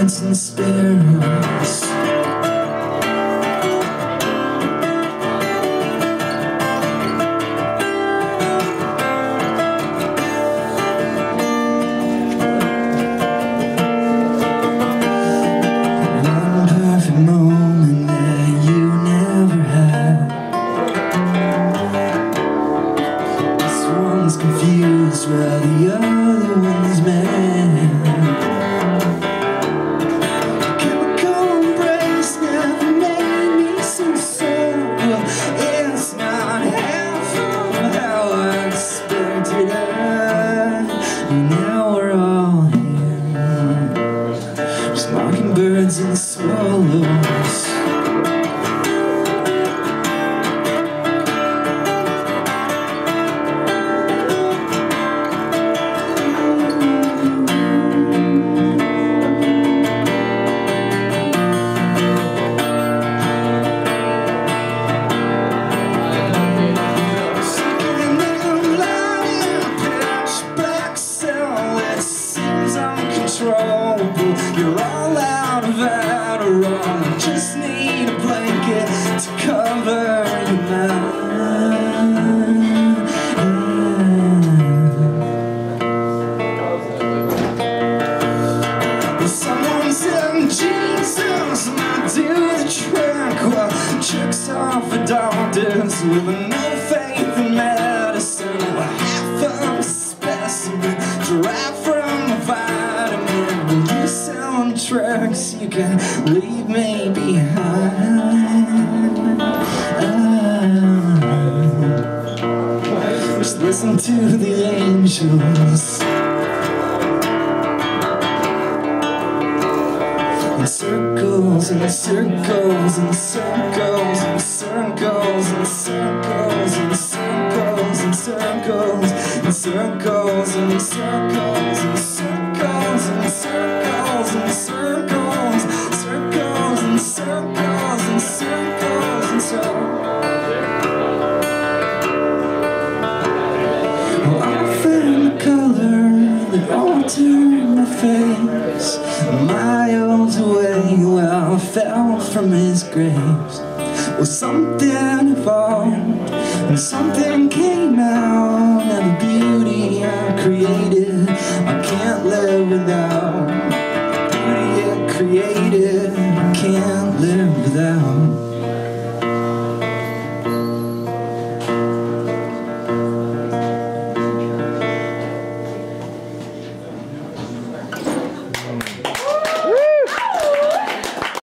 Blackbirds and sparrows. One perfect moment that you never had. This one's confused while the other one's mad. Now we're all here, there's mockingbirds and swallows. You're all out of Adderall. I just need a blanket to cover your mind. Well, someone said Jesus might do the trick. Well, chicks off for doctors with no faith in medicine. Well, half of a specimen derived from a vitamin. You sound tracks, you can leave me behind. Just listen to the angels. In circles and circles and circles and circles and circles and circles and circles and circles and circles and circles and circles and circles, circles and circles and circles and circles. Well, I found a color that altered my face. Miles away, well, I fell from his graves. Well, something evolved and something came out. Now the beauty I created, I can't live without.